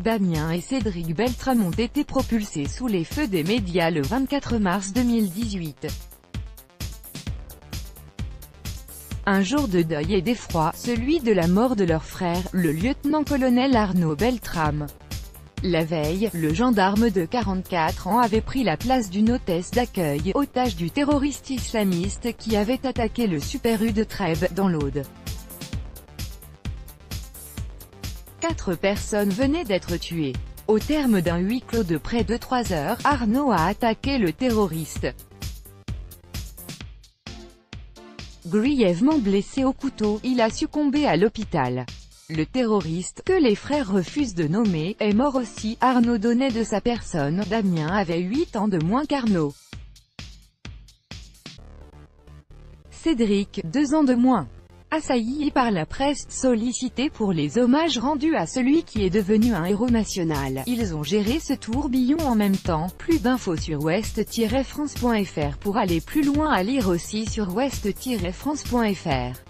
Damien et Cédric Beltrame ont été propulsés sous les feux des médias le 24 mars 2018. Un jour de deuil et d'effroi, celui de la mort de leur frère, le lieutenant-colonel Arnaud Beltrame. La veille, le gendarme de 44 ans avait pris la place d'une hôtesse d'accueil, otage du terroriste islamiste qui avait attaqué le Super U de Trèbes, dans l'Aude. 4 personnes venaient d'être tuées. Au terme d'un huis clos de près de 3 heures, Arnaud a attaqué le terroriste. Grièvement blessé au couteau, il a succombé à l'hôpital. Le terroriste, que les frères refusent de nommer, est mort aussi. Arnaud donnait de sa personne. Damien avait 8 ans de moins qu'Arnaud. Cédric, 2 ans de moins. Assailli par la presse, sollicité pour les hommages rendus à celui qui est devenu un héros national, ils ont géré ce tourbillon en même temps. Plus d'infos sur ouest-france.fr pour aller plus loin, à lire aussi sur ouest-france.fr.